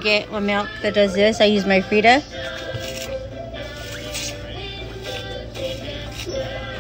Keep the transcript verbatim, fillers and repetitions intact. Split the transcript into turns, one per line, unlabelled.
get my milk that does this. I use my Frida.